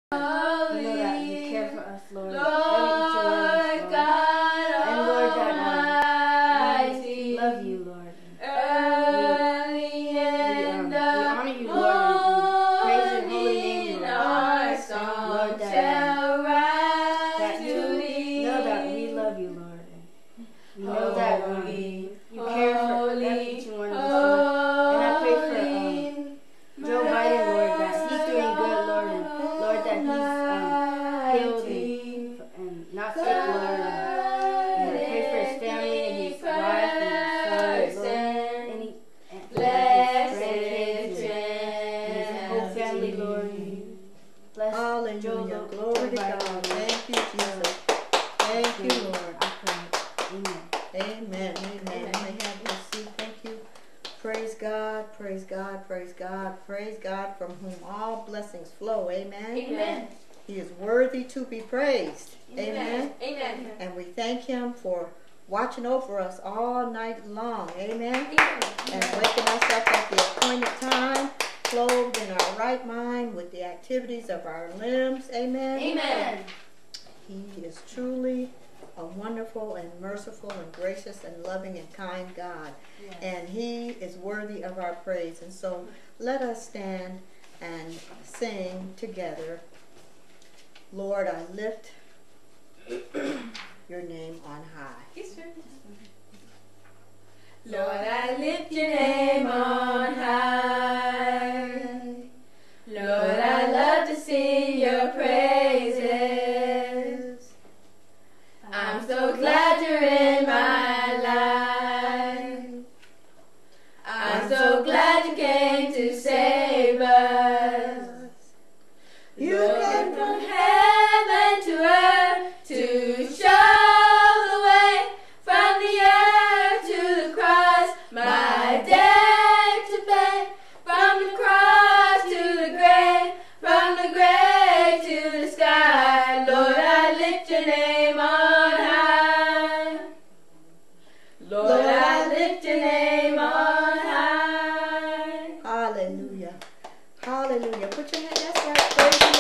We know that you care for us, Lord. Lord God and Lord God we love you, Lord. Early We in the honor you, Lord, and we praise your holy name, Lord. our Lord, song that shall rise you to thee. know that we love you, Lord. We know that you care for each one of us, Lord. And I pray for Joe Biden, Lord, that he's doing good, Lord, and Lord, that he's healed and not sick, Lord. And I pray for his family and his wife and his son, Lord, and his grandkids and his whole family, Lord. Bless Hallelujah. Joe, Glory to God. Lord. Thank you, Jesus. Thank you, Lord. I pray. Amen. Amen. Amen. You may have your seat. Thank you. Praise God. Praise God. Praise God. Praise God, from whom all blessings flow. Amen. Amen. He is worthy to be praised. Amen. Amen. And we thank him for watching over us all night long. Amen. And waking us up at the appointed time, clothed in our right mind with the activities of our limbs. Amen. Amen. He is truly a wonderful and merciful and gracious and loving and kind God. Yes. And he is worthy of our praise. And so let us stand and sing together. Lord, I lift your name on high. Lord, I lift your name on high. Lord, I love to sing your praises. I'm so glad you're in my life. I'm so glad you came to save us. You came from heaven to earth to show the way, from the earth to the cross, my debt to pay, from the cross to the grave, from the grave to the sky. Lord, I lift your name on high. Lord, I lift your name on high. Hallelujah. Hallelujah. Put your hand. That's right. Praise the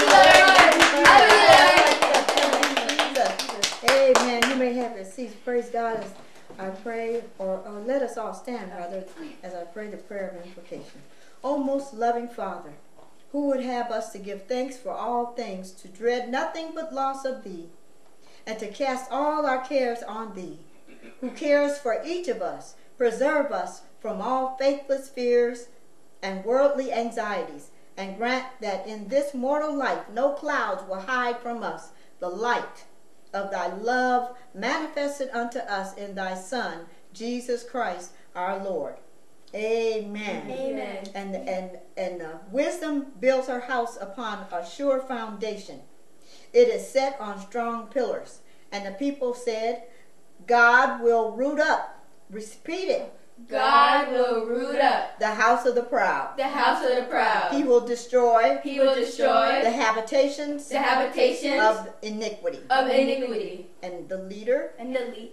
Lord. Amen. You may have your seats. Praise God as I pray, or let us all stand, rather, as I pray the prayer of invocation. O most loving Father, who would have us to give thanks for all things, to dread nothing but loss of thee, and to cast all our cares on thee, who cares for each of us, preserve us from all faithless fears and worldly anxieties, and grant that in this mortal life no clouds will hide from us the light of thy love manifested unto us in thy Son, Jesus Christ our Lord. Amen. Amen. And wisdom builds her house upon a sure foundation. It is set on strong pillars. And the people said, God will root up. Repeat it. God will root up The house of the proud. the house of the proud. He will destroy He will destroy the habitations the habitations of iniquity. of iniquity. And the leader, And the lead.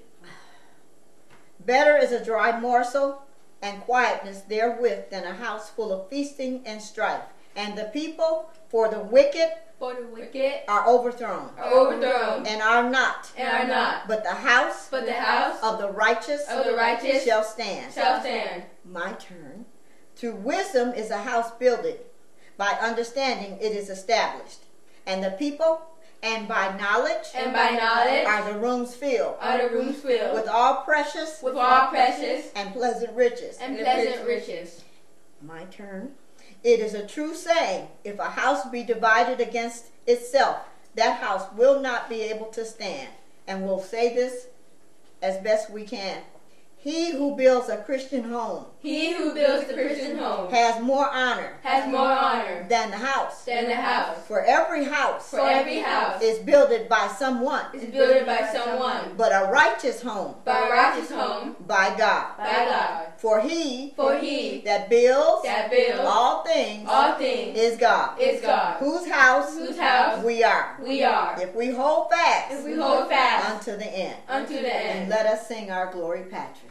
better is a dry morsel and quietness therewith than a house full of feasting and strife. And the people, for the wicked For the wicked are overthrown are overthrown and are not, and are not, but the house but the house of the righteous of the righteous shall stand. shall stand. My turn. Through wisdom is a house builded. By understanding it is established. And the people, and by knowledge, And by knowledge are the rooms filled are the rooms filled with all precious with all precious and pleasant riches. and pleasant riches. My turn. It is a true saying, if a house be divided against itself, that house will not be able to stand. And we'll say this as best we can. He who builds a Christian home He who builds the Christian home has more honor has more honor than the house. than the house. For every house For every house is builded by someone, is built by someone, but a righteous home by a righteous home, by God. by God. For he For he that builds that builds all things all things is God, is God, whose house whose house we are. we are, If we hold fast if we hold fast unto the end. unto the And end. let us sing our Glory Patrick.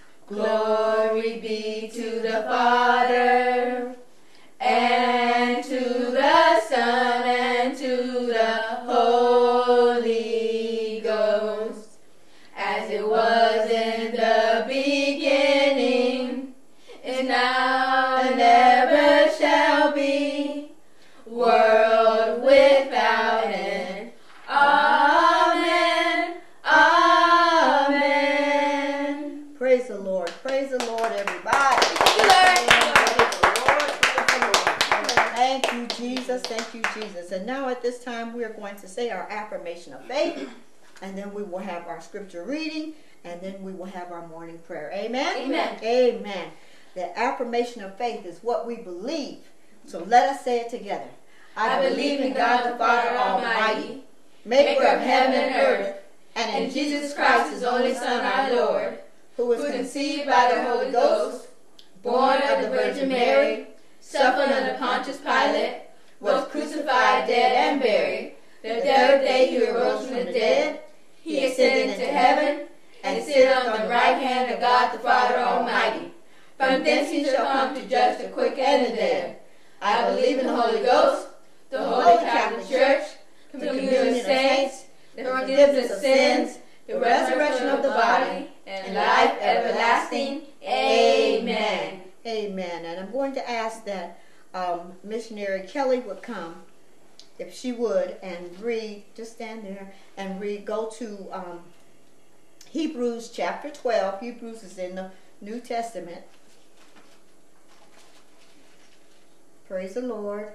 Glory be to the Father, and to the Son, and to Jesus. And now at this time, we are going to say our affirmation of faith, and then we will have our scripture reading, and then we will have our morning prayer. Amen? Amen. Amen. The affirmation of faith is what we believe. So let us say it together. I believe in God the Father Almighty, maker of heaven and earth, and in Jesus Christ, his only Son, our Lord, who was who was conceived by the Holy Ghost, born of the Virgin Mary, suffered under Pontius Pilate, was crucified, dead, and buried. The third day he arose from the dead. He ascended into heaven, and sitteth on the right hand of God the Father Almighty. From thence he shall come to judge the quick and the dead. I believe in the Holy Ghost, the Holy Catholic Church, the communion of saints, the forgiveness of sins, the resurrection of the body, and life everlasting. Amen. Amen. And I'm going to ask that Missionary Kelly would come, if she would, and read, just stand there, and read, go to Hebrews chapter 12. Hebrews is in the New Testament. Praise the Lord.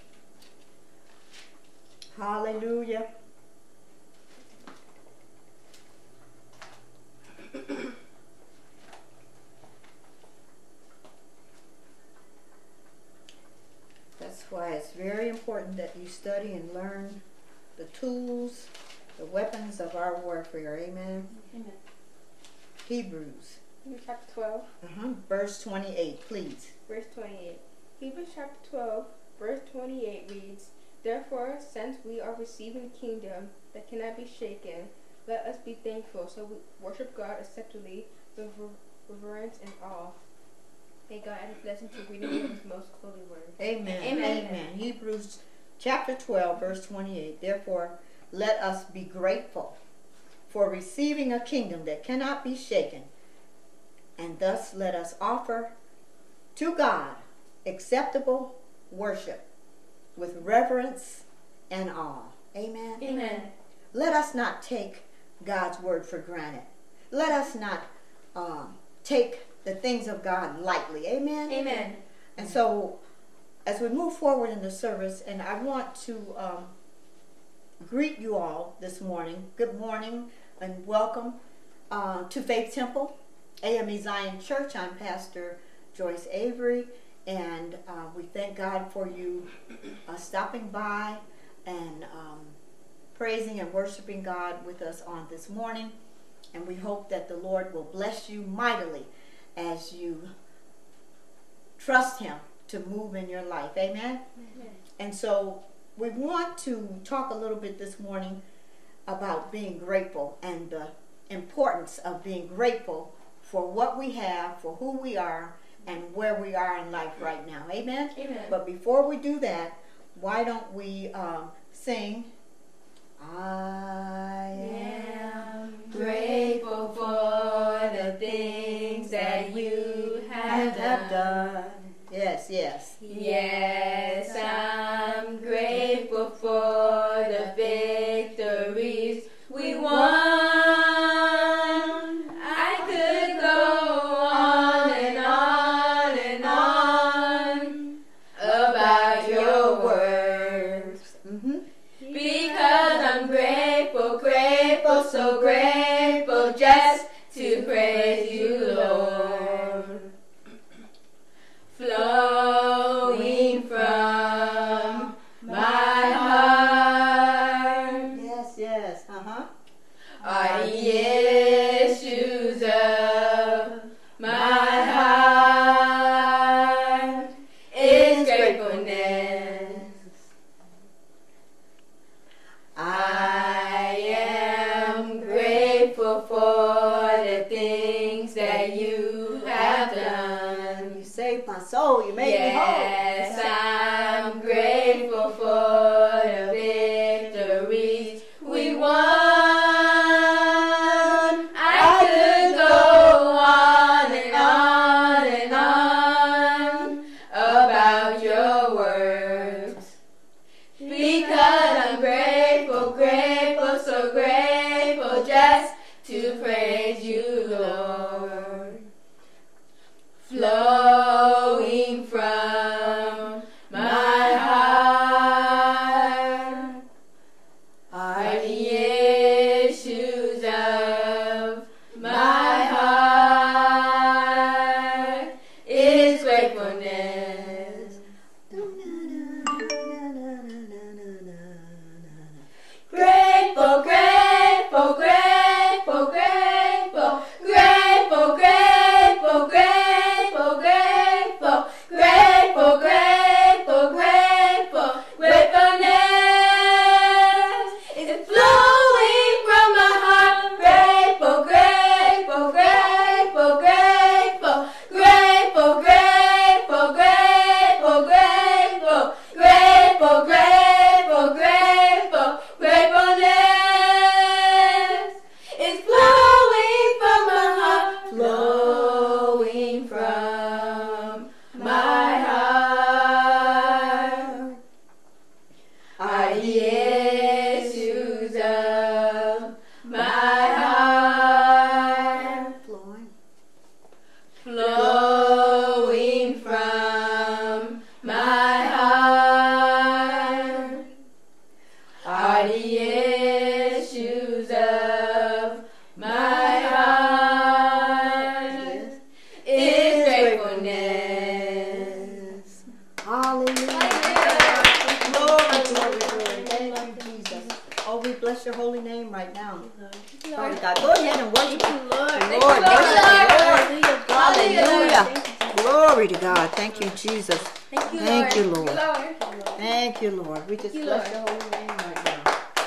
Hallelujah. That's why it's very important that you study and learn the tools, the weapons of our warfare. Amen. Amen. Hebrews. Hebrews chapter 12, Verse 28, please. verse 28. Hebrews chapter 12, verse 28 reads, Therefore, since we are receiving a kingdom that cannot be shaken, let us be thankful, so we worship God acceptably with reverence and awe. May God add his blessing to reading of his most holy word. Amen. Amen. Amen. Hebrews chapter 12, verse 28. Therefore, let us be grateful for receiving a kingdom that cannot be shaken, and thus let us offer to God acceptable worship with reverence and awe. Amen. Amen. Let us not take God's word for granted. Let us not take the things of God lightly. Amen. Amen. And so, as we move forward in the service, and I want to greet you all this morning. Good morning and welcome to Faith Temple, AME Zion Church. I'm Pastor Joyce Avery, and we thank God for you stopping by and praising and worshiping God with us on this morning. And we hope that the Lord will bless you mightily as you trust Him to move in your life. Amen? Amen. And so we want to talk a little bit this morning about being grateful and the importance of being grateful for what we have, for who we are, and where we are in life right now. Amen? Amen. But before we do that, why don't we sing, I am Grateful for the things that you have done. Yes, yes. Yes, I'm grateful for the victories we won. I could go on and on about your words. Because I'm grateful, grateful, so grateful just to praise you, Lord. Flowing from my heart Yes, yes. are the issues of my heart is gratefulness. I am grateful are the issues of my heart, flowing from my heart, are the issues of my heart, is gratefulness. Hallelujah. Glory, glory, glory. Thank you, Jesus. Oh, we bless your holy name right now. Glory to God. Go ahead and worship the Lord. Lord, worship the Lord. Hallelujah. Glory to God. Thank you, Jesus. Thank you, Lord. Thank you, Lord. We just bless your holy name right now.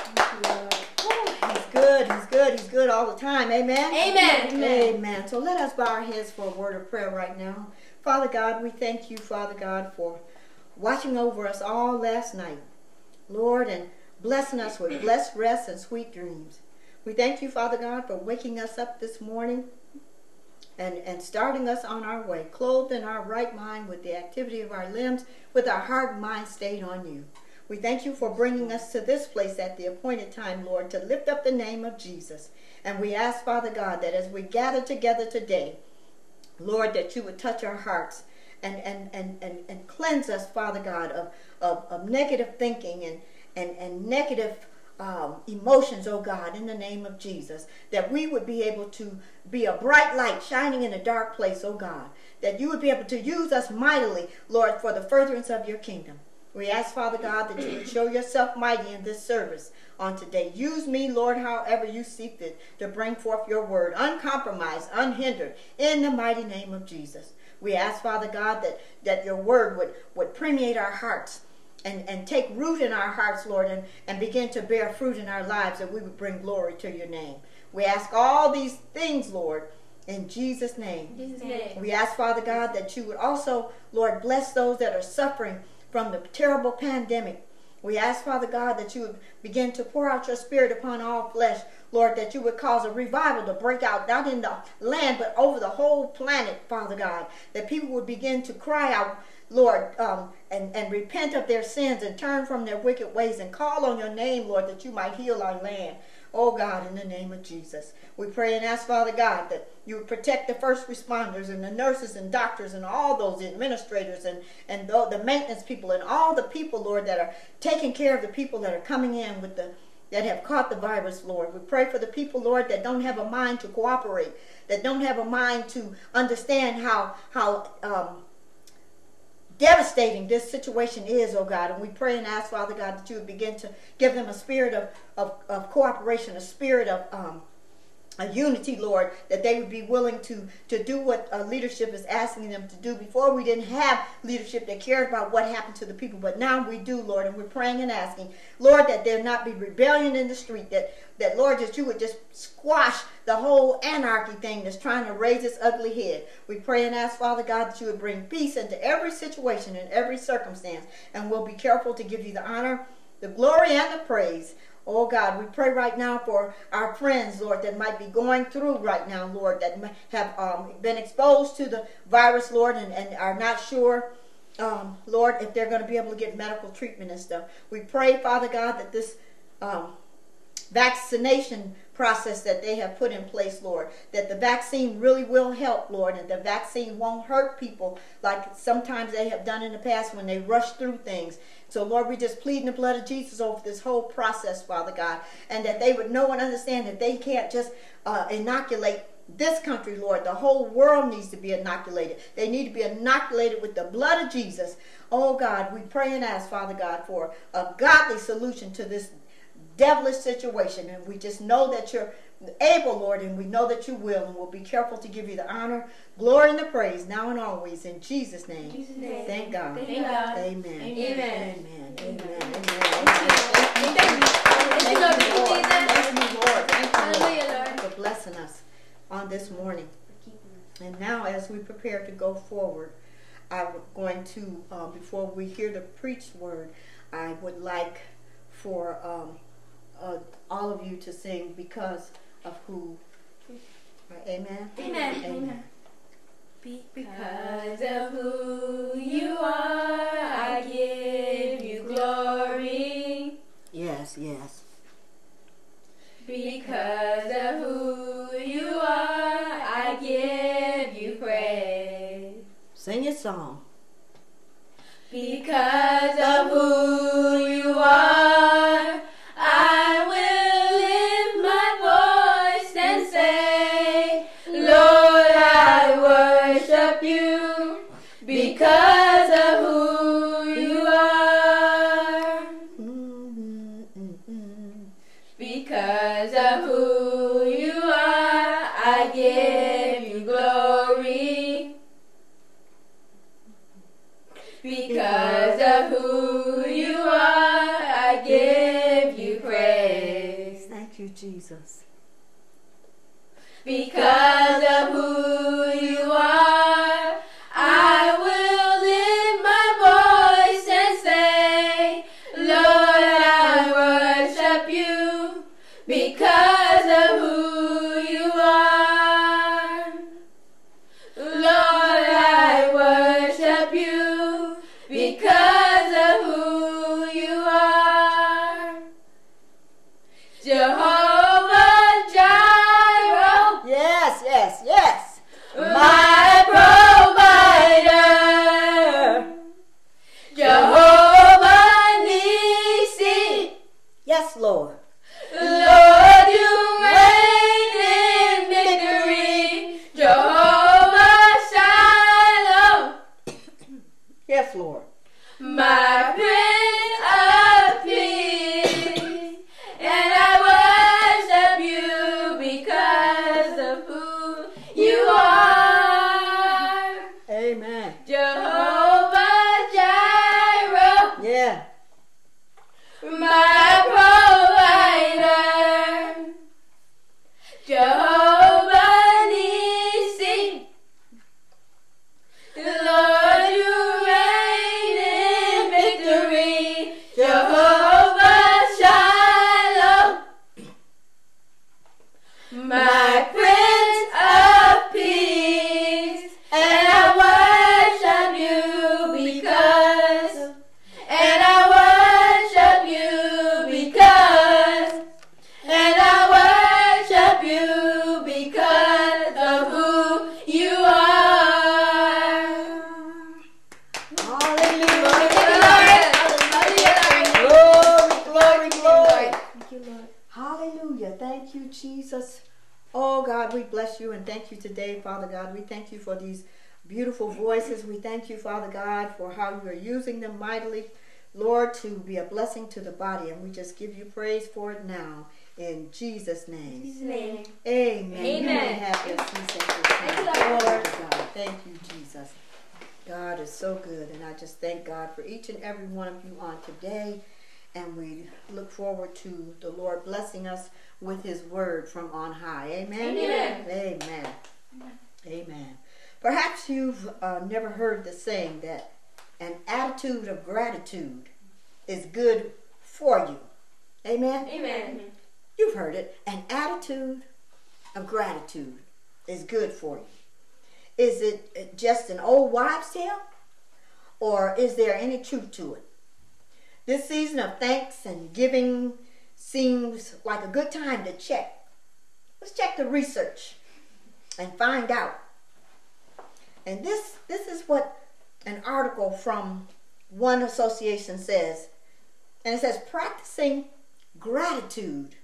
He's good. He's good. He's good all the time. Amen. Amen. Amen. So let us bow our heads for a word of prayer right now. Father God, we thank you, Father God, for watching over us all last night, Lord, and blessing us with blessed rest and sweet dreams. We thank you, Father God, for waking us up this morning and starting us on our way, clothed in our right mind with the activity of our limbs, with our heart and mind stayed on you. We thank you for bringing us to this place at the appointed time, Lord, to lift up the name of Jesus. And we ask, Father God, that as we gather together today, Lord, that you would touch our hearts and cleanse us, Father God, of negative thinking and negative emotions, oh God, in the name of Jesus, that we would be able to be a bright light shining in a dark place, oh God, that you would be able to use us mightily, Lord, for the furtherance of your kingdom. We ask, Father God, that you would show yourself mighty in this service on today. Use me, Lord, however you see fit to bring forth your word, uncompromised, unhindered, in the mighty name of Jesus. We ask, Father God, that your word would permeate our hearts and take root in our hearts, Lord, and begin to bear fruit in our lives, that we would bring glory to your name. We ask all these things, Lord, in Jesus' name. We ask, Father God, that you would also, Lord, bless those that are suffering from the terrible pandemic. We ask, Father God, that you would begin to pour out your spirit upon all flesh, Lord, that you would cause a revival to break out, not in the land, but over the whole planet, Father God, that people would begin to cry out, Lord, and repent of their sins and turn from their wicked ways and call on your name, Lord, that you might heal our land. Oh God, in the name of Jesus, we pray and ask, Father God, that you would protect the first responders and the nurses and doctors and all those administrators and the maintenance people and all the people, Lord, that are taking care of the people that are coming in with that have caught the virus, Lord. We pray for the people, Lord, that don't have a mind to cooperate, that don't have a mind to understand how devastating this situation is, oh God. And we pray and ask, Father God, that you would begin to give them a spirit of cooperation, a spirit of a unity, Lord, that they would be willing to do what leadership is asking them to do. Before, we didn't have leadership that cared about what happened to the people, but now we do, Lord, and we're praying and asking, Lord, that there not be rebellion in the street, that Lord, that you would just squash the whole anarchy thing that's trying to raise its ugly head. We pray and ask, Father God, that you would bring peace into every situation and every circumstance, and we'll be careful to give you the honor, the glory, and the praise. Oh God, we pray right now for our friends, Lord, that might be going through right now, Lord, that have been exposed to the virus, Lord, and are not sure, Lord, if they're going to be able to get medical treatment and stuff. We pray, Father God, that this vaccination process that they have put in place, Lord, that the vaccine really will help, Lord, and the vaccine won't hurt people like sometimes they have done in the past when they rush through things. So, Lord, we just plead in the blood of Jesus over this whole process, Father God, and that they would know and understand that they can't just inoculate this country, Lord. The whole world needs to be inoculated. They need to be inoculated with the blood of Jesus. Oh, God, we pray and ask, Father God, for a godly solution to this devilish situation, and we just know that you're able, Lord, and we know that you will, and we'll be careful to give you the honor, glory, and the praise now and always in Jesus' name. Thank God. Thank God. Amen. Amen. Amen. Amen. Thank you, Lord, for blessing us on this morning. And now, as we prepare to go forward, I'm going to, before we hear the preached word, I would like for all of you to sing Because of Who. Amen? Amen. Amen. Because of who you are, I give you glory. Yes, yes. Because of who you are, I give you praise. Sing your song. Because of who you are, I will lift my voice and say, Lord, I worship you. Because of who you are. Because of who you are, I give you glory. Because of who you are, I give you praise. Thank you, Jesus. Because of who you are, I will lift my voice and say, Lord, I worship you. Because of who you are, Lord, I worship you. Because of who you are, Jehovah Jireh, Yes, yes, yes. my provider, Jehovah Nissi, Yes, Lord. Lord, you reign in victory, Jehovah Shalom, Yes, Lord. my Prince of Peace, and I worship you because of who you are, Amen. Jehovah Jireh, Yeah. my provider, Jehovah Nissi, Lord, you reign in victory, Jehovah Shalom, my Prince of Peace, and I worship you because, and I worship you because, and I worship you because of who you are. Hallelujah. Glory, glory, glory. Thank you, Lord. Hallelujah. Thank you, Jesus. Oh, God, we bless you and thank you today, Father God. We thank you for these beautiful voices. We thank you, Father God, for how you are using them mightily, Lord, to be a blessing to the body. And we just give you praise for it now. In Jesus' name. His name. Amen. You may Amen. have your seats at this time. Glory to God. Thank you, Jesus. God is so good. And I just thank God for each and every one of you on today. And we look forward to the Lord blessing us with his word from on high. Amen? Amen. Amen. Amen. Perhaps you've never heard the saying that an attitude of gratitude is good for you. Amen? Amen. You've heard it. An attitude of gratitude is good for you. Is it just an old wives' tale? Or is there any truth to it? This season of thanks and giving seems like a good time to check. Let's check the research and find out. And this is what an article from one association says. And it says, practicing gratitude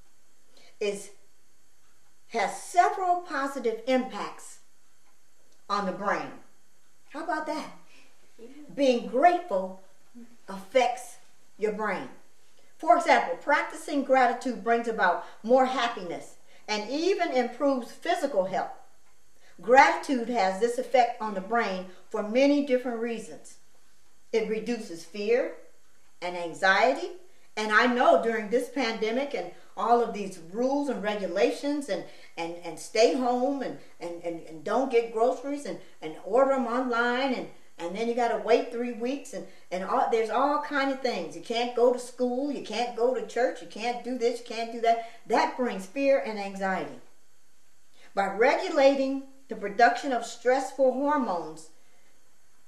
has several positive impacts on the brain. How about that? Being grateful affects your brain. For example, practicing gratitude brings about more happiness and even improves physical health. Gratitude has this effect on the brain for many different reasons. It reduces fear and anxiety. And I know during this pandemic and all of these rules and regulations and stay home and don't get groceries and order them online and then you got to wait 3 weeks and all, there's all kind of things. You can't go to school, you can't go to church, you can't do this, you can't do that. That brings fear and anxiety. By regulating the production of stressful hormones,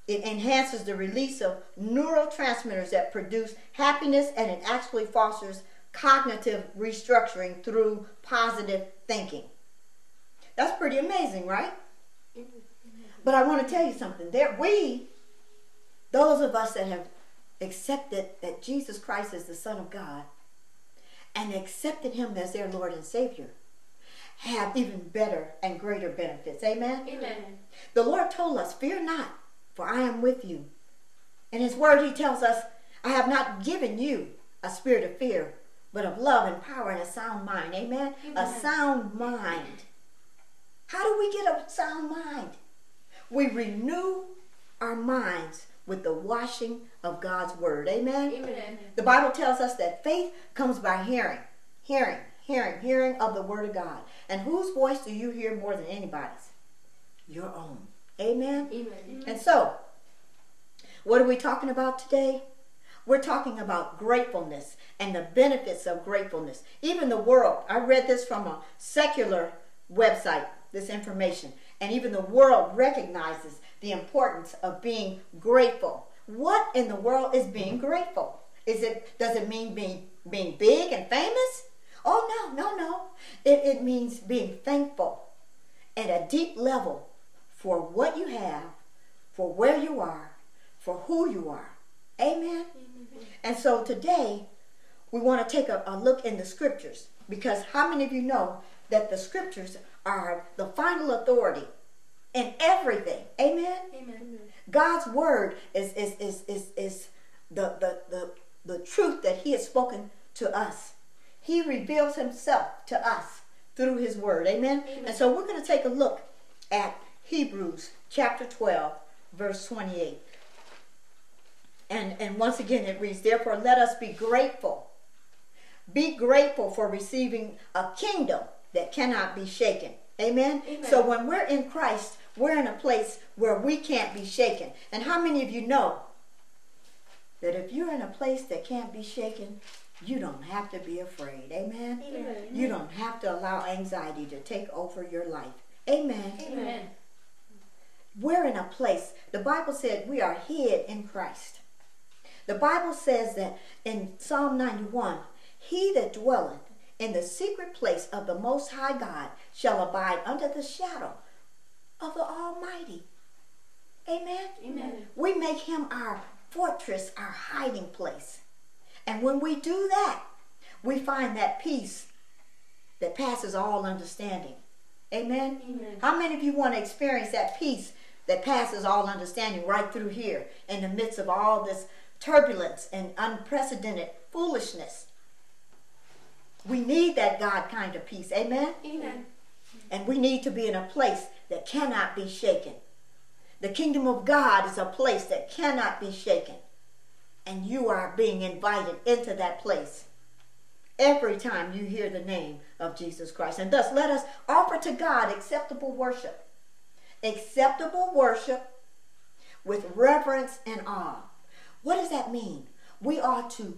It enhances the release of neurotransmitters that produce happiness, and it actually fosters cognitive restructuring through positive thinking. That's pretty amazing, right? But I want to tell you something. Those of us that have accepted that Jesus Christ is the Son of God and accepted him as their Lord and Savior, have even better and greater benefits. Amen? Amen. The Lord told us, fear not, for I am with you. In his word, he tells us, I have not given you a spirit of fear, but of love and power and a sound mind. Amen? Amen. A sound mind. How do we get a sound mind? We renew our minds with the washing of God's word. Amen? Amen. The Bible tells us that faith comes by hearing of the word of God. And whose voice do you hear more than anybody's? Your own. Amen? Amen. And so, what are we talking about today? We're talking about gratefulness and the benefits of gratefulness. Even the world, I read this from a secular website, this information, and even the world recognizes the importance of being grateful. What in the world is being grateful? Does it mean being big and famous? Oh, no. It means being thankful at a deep level for what you have, for where you are, for who you are. Amen? And so today, we want to take a look in the scriptures, because how many of you know that the scriptures are the final authority in everything? Amen? Amen. God's word is the truth that he has spoken to us. He reveals himself to us through his word. Amen? Amen. And so we're going to take a look at Hebrews chapter 12, verse 28. And once again it reads, therefore let us be grateful. Be grateful for receiving a kingdom that cannot be shaken. Amen? Amen. So when we're in Christ, we're in a place where we can't be shaken. And how many of you know that if you're in a place that can't be shaken, you don't have to be afraid? Amen? Amen. You don't have to allow anxiety to take over your life. Amen? Amen. We're in a place, the Bible said we are hid in Christ. The Bible says that in Psalm 91, he that dwelleth in the secret place of the Most High God shall abide under the shadow of the Almighty. Amen? Amen. We make him our fortress, our hiding place. And when we do that, we find that peace that passes all understanding. Amen? Amen. How many of you want to experience that peace that passes all understanding right through here in the midst of all this turbulence and unprecedented foolishness? We need that God kind of peace. Amen? Amen. And we need to be in a place that cannot be shaken. The kingdom of God is a place that cannot be shaken. And you are being invited into that place every time you hear the name of Jesus Christ. And thus let us offer to God acceptable worship. Acceptable worship with reverence and awe. What does that mean? We ought to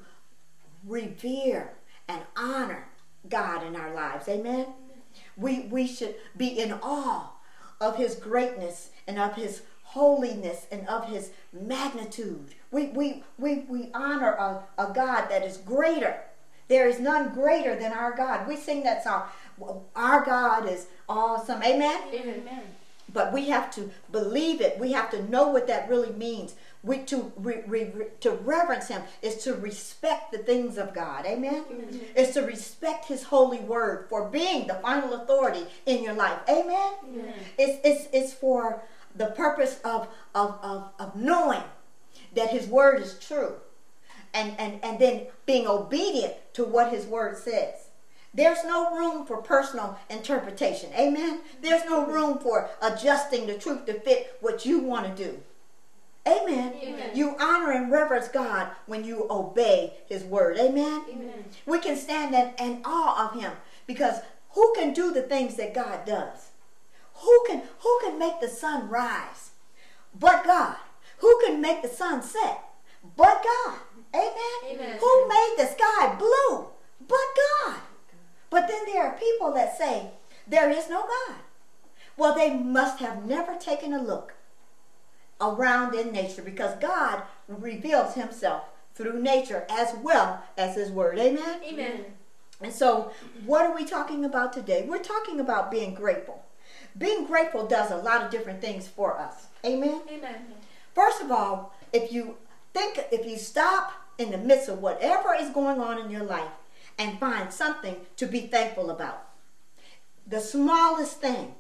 revere and honor God in our lives. Amen? We should be in awe of his greatness and of his holiness and of his magnitude. We honor a God that is greater. There is none greater than our God. We sing that song. Our God is awesome. Amen? Amen. But we have to believe it. We have to know what that really means. To reverence him is to respect the things of God. Amen? Amen. Is to respect his holy word for being the final authority in your life. Amen? Amen. It's for the purpose of knowing that his word is true. And then being obedient to what his word says. There's no room for personal interpretation. Amen? There's no room for adjusting the truth to fit what you want to do. Amen? Amen. You honor and reverence God when you obey his word. Amen? Amen. We can stand in awe of him, because who can do the things that God does? Who can make the sun rise but God? Who can make the sun set but God? Amen? Amen. Who made the sky blue but God? But then there are people that say there is no God. Well, they must have never taken a look around in nature, because God reveals himself through nature as well as his word. Amen? Amen. And so what are we talking about today? We're talking about being grateful. Being grateful does a lot of different things for us. Amen? Amen. First of all, if you stop in the midst of whatever is going on in your life and find something to be thankful about, the smallest thing,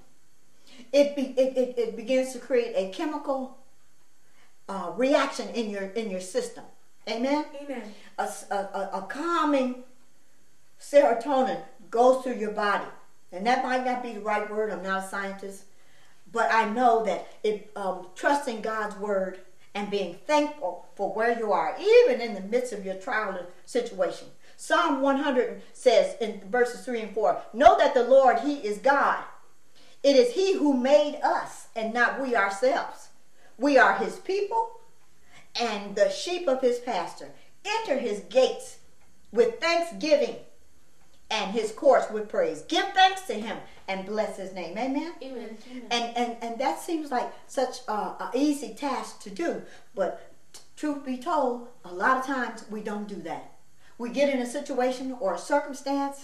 it begins to create a chemical reaction in your system. Amen? Amen. A calming serotonin goes through your body. And that might not be the right word. I'm not a scientist. But I know that trusting God's word and being thankful for where you are, even in the midst of your trial and situation. Psalm 100 says in verses 3 and 4, know that the Lord, he is God. It is he who made us and not we ourselves. We are his people and the sheep of his pasture. Enter his gates with thanksgiving and his courts with praise. Give thanks to him and bless his name. Amen? Amen. And that seems like such an easy task to do. But truth be told, a lot of times we don't do that. We get in a situation or a circumstance,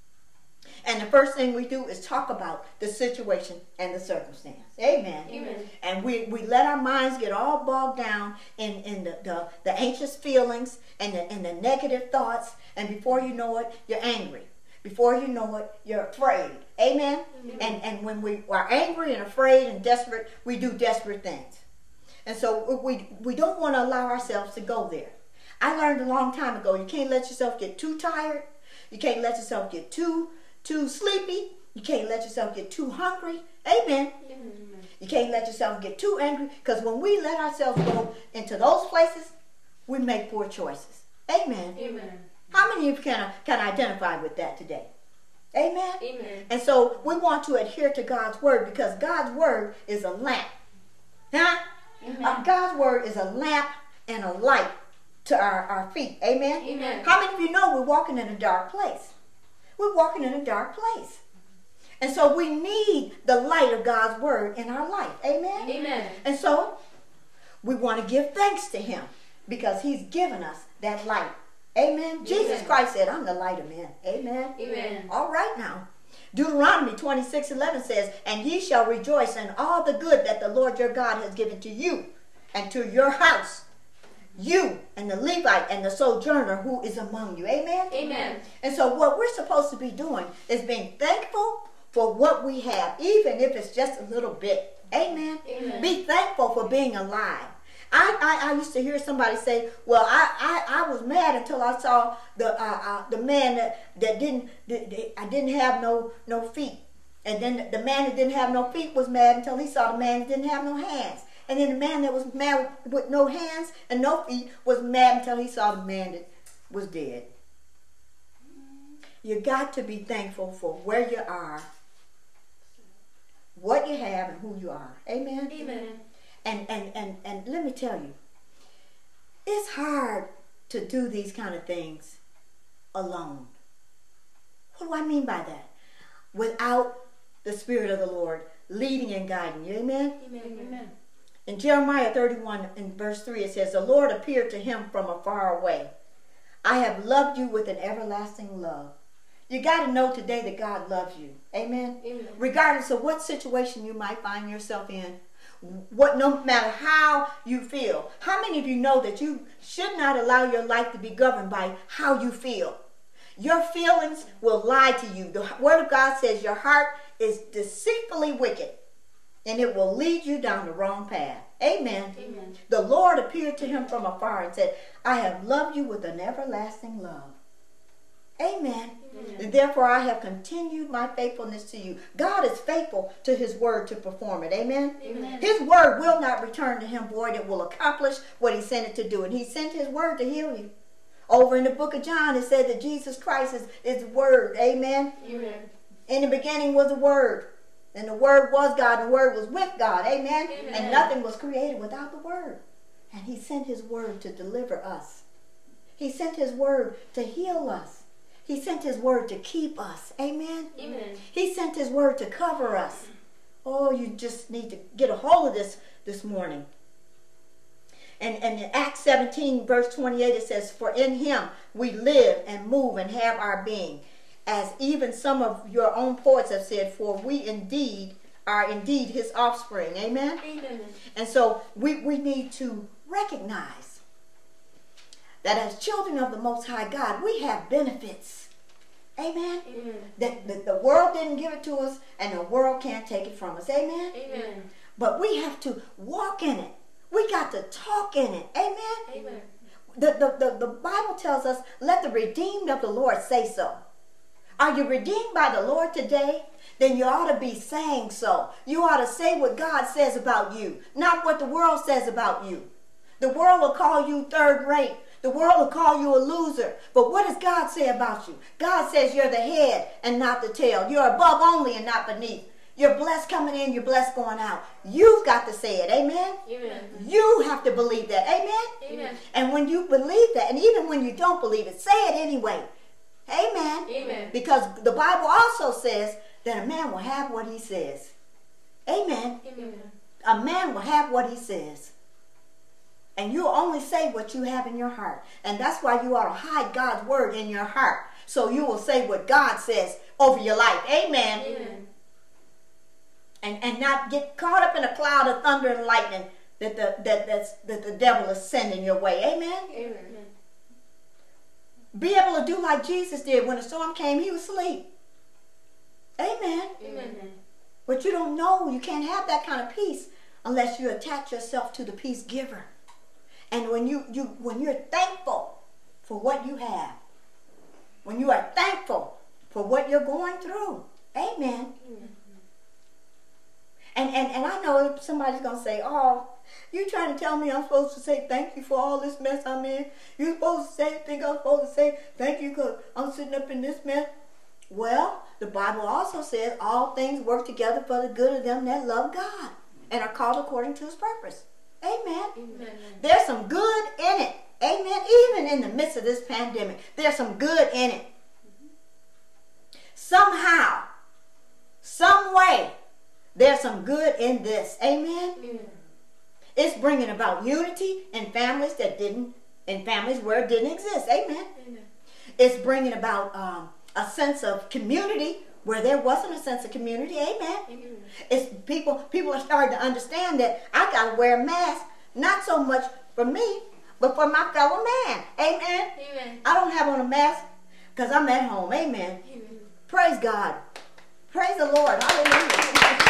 and the first thing we do is talk about the situation and the circumstance. Amen. Amen. And we let our minds get all bogged down in the anxious feelings and the negative thoughts, and before you know it, you're angry. Before you know it, you're afraid. Amen? Amen. And when we are angry and afraid and desperate, we do desperate things. And so we don't want to allow ourselves to go there. I learned a long time ago, you can't let yourself get too tired. You can't let yourself get too sleepy. You can't let yourself get too hungry. Amen. Amen. You can't let yourself get too angry, because when we let ourselves go into those places, we make poor choices. Amen. Amen. How many of you can identify with that today? Amen. Amen. And so we want to adhere to God's word, because God's word is a lamp. Huh? Amen. God's word is a lamp and a light to our feet. Amen. Amen. How many of you know we're walking in a dark place? We're walking in a dark place. And so we need the light of God's word in our life. Amen. Amen. And so we want to give thanks to him, because he's given us that light. Amen. Jesus Christ said, I'm the light of men. Amen. Amen. All right now. Deuteronomy 26:11 says, and ye shall rejoice in all the good that the Lord your God has given to you and to your house, you and the Levite and the sojourner who is among you. Amen. Amen. And so what we're supposed to be doing is being thankful for what we have, even if it's just a little bit. Amen. Amen. Be thankful for being alive. I used to hear somebody say, well, I was mad until I saw the man that didn't have no feet. And then the man that didn't have no feet was mad until he saw the man that didn't have no hands. And then the man that was mad with no hands and no feet was mad until he saw the man that was dead. You got to be thankful for where you are, what you have, and who you are. Amen? Amen. And let me tell you, it's hard to do these kind of things alone. What do I mean by that? Without the Spirit of the Lord leading and guiding you. Amen? Amen. Amen. In Jeremiah 31 in verse 3 it says, the Lord appeared to him from afar away. I have loved you with an everlasting love. You got to know today that God loves you. Amen? Amen. Regardless of what situation you might find yourself in, no matter how you feel. How many of you know that you should not allow your life to be governed by how you feel? Your feelings will lie to you. The Word of God says your heart is deceitfully wicked, and it will lead you down the wrong path. Amen. Amen. The Lord appeared to him from afar and said, I have loved you with an everlasting love. Amen. Amen. And therefore I have continued my faithfulness to you. God is faithful to his word to perform it. Amen. Amen. His word will not return to him void. It will accomplish what he sent it to do. And he sent his word to heal you. Over in the book of John, it said that Jesus Christ is the word. Amen. Amen. In the beginning was the word. And the word was God. And the word was with God. Amen. Amen. And nothing was created without the word. And he sent his word to deliver us. He sent his word to heal us. He sent his word to keep us. Amen. Amen. He sent his word to cover us. Oh, you just need to get a hold of this morning. And in Acts 17, verse 28, it says, for in him we live and move and have our being. As even some of your own poets have said, for we are indeed his offspring. Amen? Amen. And so we need to recognize that as children of the Most High God, we have benefits. Amen? Amen. That the world didn't give it to us, and the world can't take it from us. Amen? Amen. But we have to walk in it. We got to talk in it. Amen? Amen. The Bible tells us, let the redeemed of the Lord say so. Are you redeemed by the Lord today? Then you ought to be saying so. You ought to say what God says about you, not what the world says about you. The world will call you third rate. The world will call you a loser. But what does God say about you? God says you're the head and not the tail. You're above only and not beneath. You're blessed coming in, you're blessed going out. You've got to say it. Amen? Amen. You have to believe that. Amen? Amen. And when you believe that, and even when you don't believe it, say it anyway. Amen? Amen. Because the Bible also says that a man will have what he says. Amen? Amen. A man will have what he says. And you'll only say what you have in your heart. And that's why you ought to hide God's word in your heart. So you will say what God says over your life. Amen? Amen. And not get caught up in a cloud of thunder and lightning that the devil is sending your way. Amen? Amen. Be able to do like Jesus did. When the storm came, he was asleep. Amen? Amen. But you don't know. You can't have that kind of peace unless you attach yourself to the peace giver. And when you're thankful for what you have, when you are thankful for what you're going through, amen. And I know somebody's going to say, oh, you trying to tell me I'm supposed to say thank you for all this mess I'm in? You supposed to think I'm supposed to say thank you because I'm sitting up in this mess? Well, the Bible also says all things work together for the good of them that love God and are called according to his purpose. Amen. Amen. There's some good in it. Amen. Even in the midst of this pandemic, there's some good in it. Somehow, some way, there's some good in this. Amen. Amen. It's bringing about unity in families where it didn't exist. Amen. Amen. It's bringing about a sense of community where there wasn't a sense of community. Amen. Amen. It's people are starting to understand that I got to wear a mask, not so much for me, but for my fellow man. Amen. Amen. I don't have on a mask because I'm at home. Amen. Amen. Praise God. Praise the Lord. Hallelujah.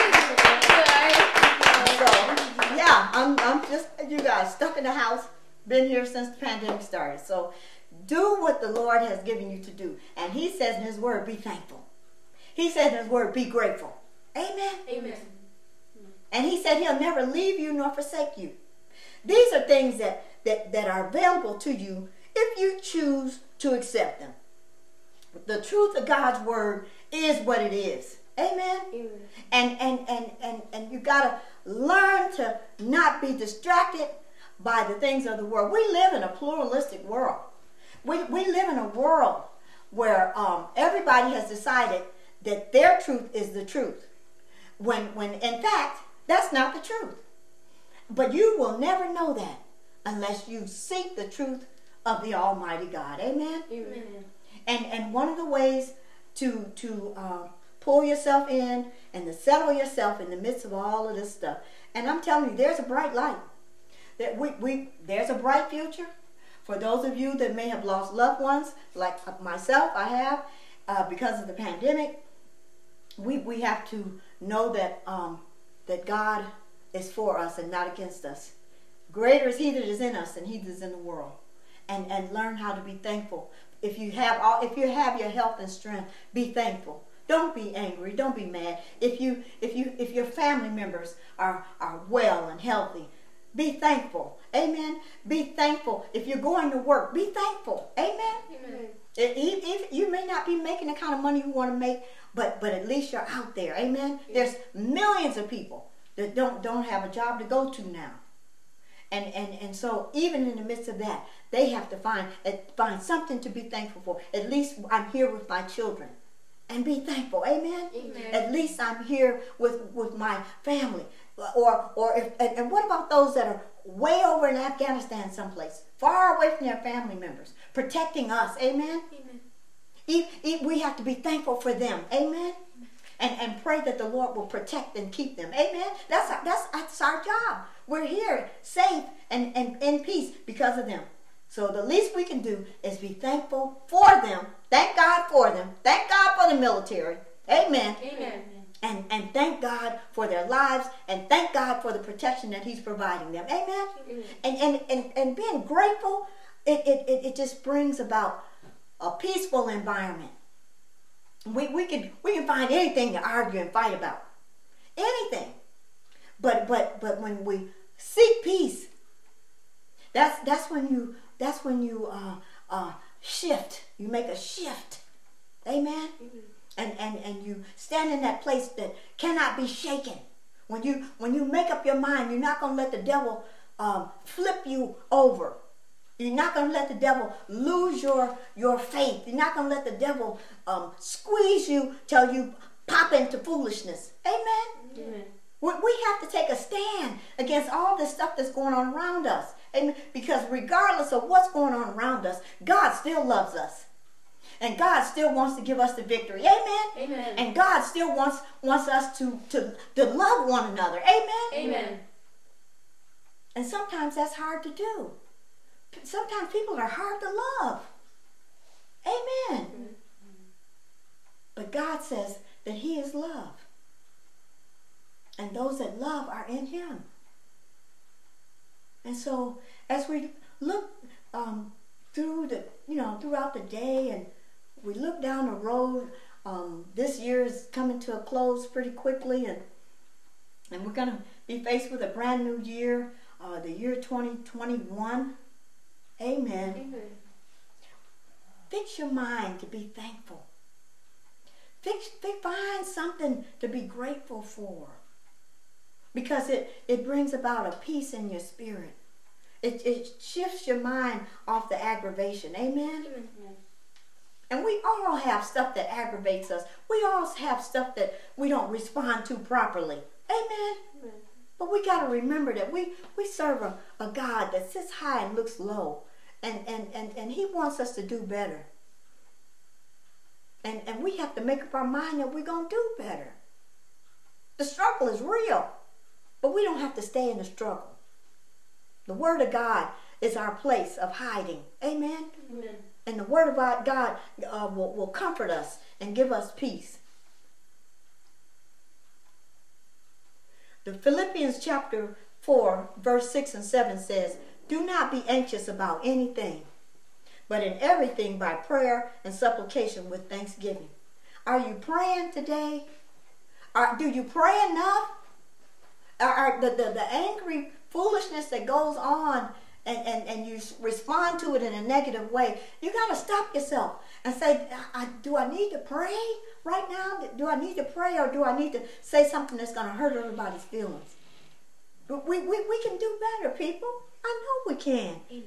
So, yeah, I'm just, you guys, stuck in the house. Been here since the pandemic started. So, do what the Lord has given you to do. And he says in his word, be thankful. He said in his word, be grateful. Amen. Amen. And he said he'll never leave you nor forsake you. These are things that are available to you if you choose to accept them. The truth of God's word is what it is. Amen. Amen. And you got to learn to not be distracted by the things of the world. We live in a pluralistic world. We live in a world where everybody has decided that their truth is the truth. When in fact, that's not the truth. But you will never know that unless you seek the truth of the Almighty God. Amen? Amen. And one of the ways to pull yourself in and to settle yourself in the midst of all of this stuff. And I'm telling you, there's a bright light. There's a bright future. For those of you that may have lost loved ones, like myself, I have, because of the pandemic, we have to know that that God is for us and not against us. Greater is he that is in us than he that is in the world. And learn how to be thankful. If you have your health and strength, be thankful. Don't be angry. Don't be mad. If your family members are well and healthy, be thankful. Amen. Be thankful. If you're going to work, be thankful. Amen. Amen. If you may not be making the kind of money you want to make, but at least you're out there. Amen. There's millions of people that don't have a job to go to now. And so even in the midst of that, they have to find something to be thankful for. At least I'm here with my children. and be thankful. Amen? Amen. At least I'm here with my family. Or if, and what about those that are way over in Afghanistan someplace, far away from their family members, protecting us? Amen? Amen. We have to be thankful for them. Amen? And pray that the Lord will protect and keep them. Amen? That's our job. We're here safe and in peace because of them. So the least we can do is be thankful for them. Thank God for them. Thank God for the military. Amen. Amen. And thank God for their lives, and thank God for the protection that He's providing them. Amen. And being grateful, it just brings about a peaceful environment. We can find anything to argue and fight about, anything. But when we seek peace, that's when you shift. You make a shift. Amen. And you stand in that place that cannot be shaken. When you make up your mind, you're not going to let the devil flip you over. You're not going to let the devil lose your faith. You're not going to let the devil squeeze you till you pop into foolishness. Amen? Amen. We have to take a stand against all this stuff that's going on around us. Amen? Because regardless of what's going on around us, God still loves us. And God still wants to give us the victory. Amen? Amen. And God still wants us to love one another. Amen? Amen. And sometimes that's hard to do. Sometimes people are hard to love. Amen. But God says that He is love. And those that love are in Him. And so as we look throughout the day, and we look down the road, this year is coming to a close pretty quickly, and we're going to be faced with a brand new year, the year 2021. Amen. Amen. Fix your mind to be thankful. Find something to be grateful for. Because it brings about a peace in your spirit. It shifts your mind off the aggravation. Amen? Amen. And we all have stuff that aggravates us. We all have stuff that we don't respond to properly. Amen? Amen. But we got to remember that we serve a God that sits high and looks low. And He wants us to do better. And we have to make up our mind that we're going to do better. The struggle is real. But we don't have to stay in the struggle. The Word of God is our place of hiding. Amen? Amen. And the Word of God will comfort us and give us peace. The Philippians chapter 4, verse 6 and 7 says, "Do not be anxious about anything, but in everything by prayer and supplication with thanksgiving." Are you praying today? Do you pray enough? The angry foolishness that goes on and you respond to it in a negative way, you got to stop yourself and say, do I need to pray right now? Do I need to pray, or do I need to say something that's going to hurt everybody's feelings? We can do better, people. I know we can. Amen.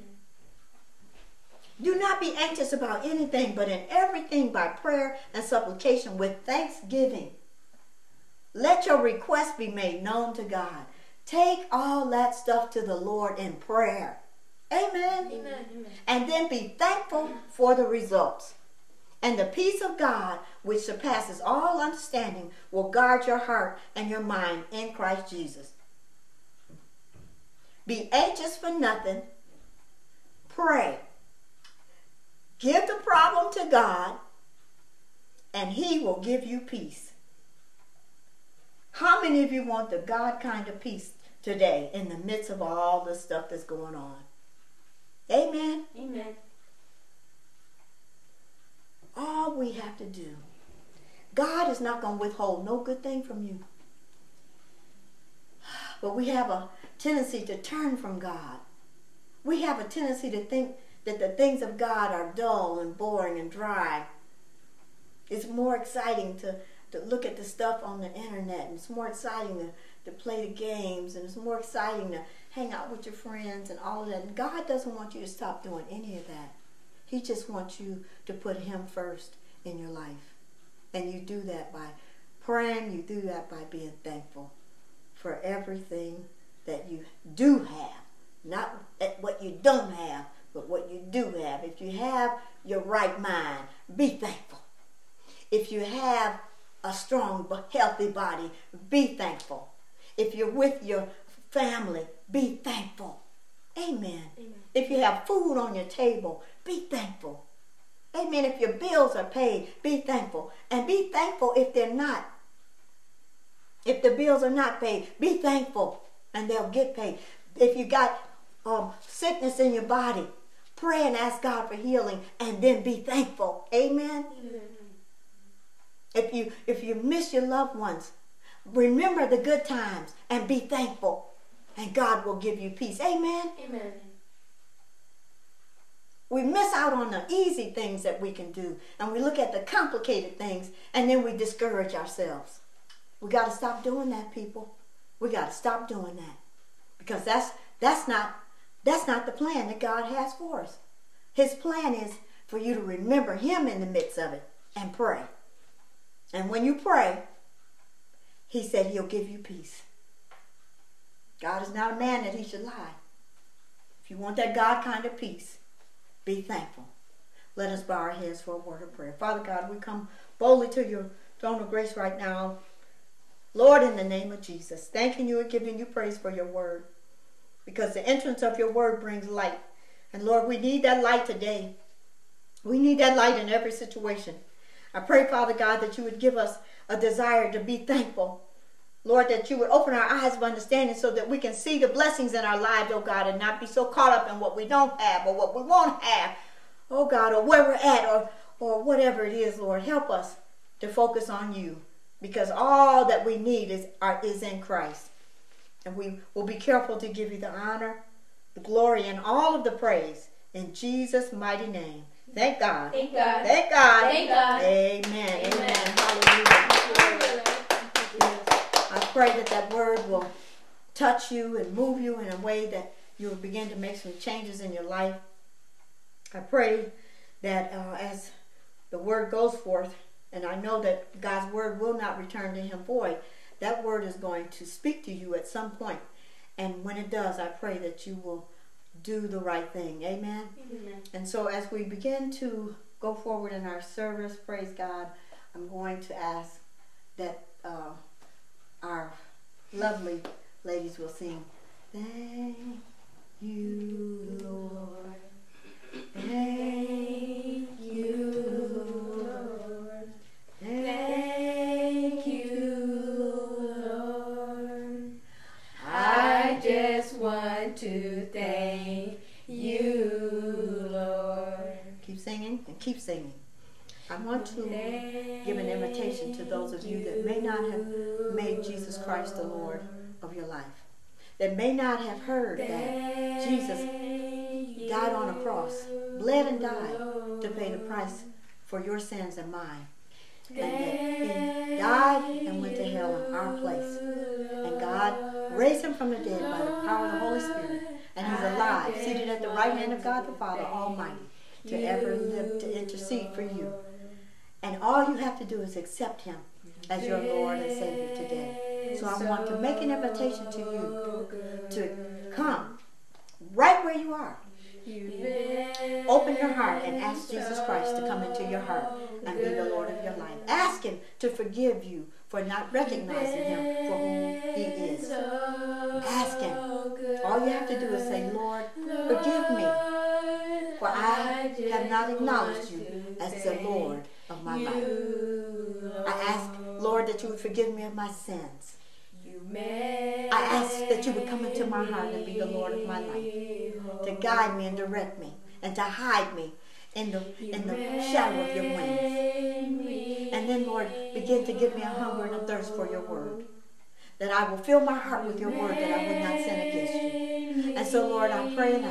Do not be anxious about anything, but in everything by prayer and supplication with thanksgiving. Let your requests be made known to God. Take all that stuff to the Lord in prayer. Amen. Amen. And then be thankful for the results. And the peace of God, which surpasses all understanding, will guard your heart and your mind in Christ Jesus. Be anxious for nothing. Pray. Give the problem to God, and He will give you peace. How many of you want the God kind of peace today in the midst of all the stuff that's going on? Amen? Amen. All we have to do. God is not going to withhold no good thing from you. But we have a tendency to turn from God. We have a tendency to think that the things of God are dull and boring and dry. It's more exciting to look at the stuff on the internet, and it's more exciting to play the games, and it's more exciting to hang out with your friends and all of that. And God doesn't want you to stop doing any of that. He just wants you to put Him first in your life. And you do that by praying. You do that by being thankful for everything that you do have. Not what you don't have, but what you do have. If you have your right mind, be thankful. If you have a strong but healthy body, be thankful. If you're with your family, be thankful. Amen. Amen. If you have food on your table, be thankful. Amen. If your bills are paid, be thankful. And be thankful if they're not. If the bills are not paid, be thankful and they'll get paid. If you got sickness in your body, pray and ask God for healing and then be thankful. Amen. Amen. If you miss your loved ones, remember the good times and be thankful, and God will give you peace. Amen. Amen. We miss out on the easy things that we can do, and we look at the complicated things, and then we discourage ourselves. We got to stop doing that, people. We got to stop doing that, because that's not the plan that God has for us. His plan is for you to remember Him in the midst of it and pray. And when you pray, He said He'll give you peace. God is not a man that He should lie. If you want that God kind of peace, be thankful. Let us bow our heads for a word of prayer. Father God, we come boldly to your throne of grace right now. Lord, in the name of Jesus, thanking you and giving you praise for your word, because the entrance of your word brings light. And Lord, we need that light today. We need that light in every situation. I pray, Father God, that you would give us a desire to be thankful. Lord, that you would open our eyes of understanding so that we can see the blessings in our lives, oh God, and not be so caught up in what we don't have or what we won't have, oh God, or where we're at or whatever it is, Lord. Help us to focus on you, because all that we need is in Christ. And we will be careful to give you the honor, the glory, and all of the praise in Jesus' mighty name. Thank God. Thank God. Thank God. Thank God. Amen. Amen. Amen. Hallelujah. I pray that word will touch you and move you in a way that you will begin to make some changes in your life. I pray that as the word goes forth, and I know that God's word will not return to Him void, that word is going to speak to you at some point. And when it does, I pray that you will do the right thing. Amen? Amen. And so as we begin to go forward in our service, praise God, I'm going to ask that our lovely ladies will sing, "Thank you, Lord. Thank you, Lord. Thank you, Lord. I just want to thank you, Lord." Keep singing and keep singing. I want to give an invitation to those of you that may not have made Jesus Christ the Lord of your life, that may not have heard that Jesus died on a cross, bled and died to pay the price for your sins and mine, and that He died and went to hell in our place, and God raised Him from the dead by the power of the Holy Spirit, and He's alive, seated at the right hand of God the Father Almighty, to ever live to intercede for you. And all you have to do is accept Him as your Lord and Savior today. So I want to make an invitation to you to come right where you are. Open your heart and ask Jesus Christ to come into your heart and be the Lord of your life. Ask Him to forgive you for not recognizing Him for who He is. Ask Him. All you have to do is say, "Lord, forgive me, for I have not acknowledged you as the Lord of my life. I ask, Lord, that you would forgive me of my sins. I ask that you would come into my heart and be the Lord of my life, to guide me and direct me, and to hide me in the shadow of your wings. And then, Lord, begin to give me a hunger and a thirst for your word, that I will fill my heart with your word, that I will not sin against you. And so, Lord, I pray and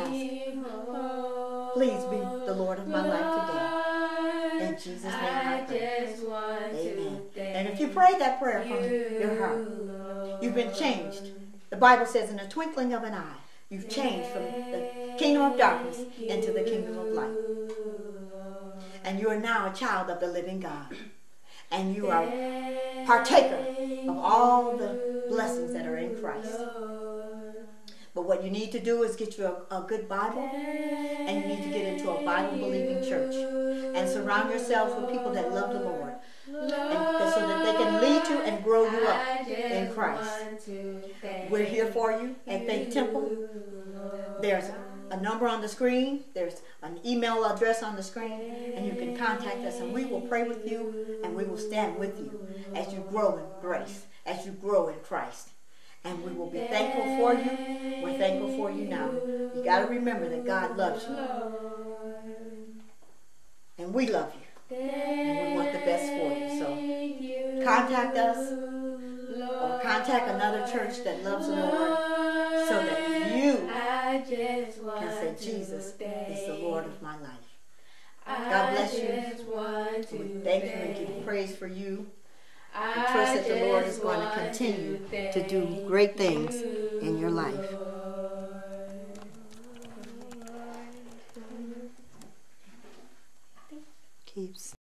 ask, please be the Lord of my life today. In Jesus' name I pray. Amen. And if you pray that prayer from your heart, you've been changed. The Bible says in a twinkling of an eye, you've changed from the kingdom of darkness into the kingdom of light. And you are now a child of the living God. and you are partaker of all the blessings that are in Christ. But what you need to do is get you a good Bible, and you need to get into a Bible-believing church and surround yourself with people that love the Lord, and so that they can lead you and grow you up in Christ. We're here for you at Faith Temple. There's a number on the screen. There's an email address on the screen, and you can contact us, and we will pray with you, and we will stand with you as you grow in grace, as you grow in Christ. And we will be thankful for you. We're thankful for you now. You got to remember that God loves you. And we love you. And we want the best for you. So contact us or contact another church that loves the Lord so that you can say, Jesus is the Lord of my life. God bless you. We thank you and give praise for you. And trust that the Lord is going to continue to do great things in your life. Keeps.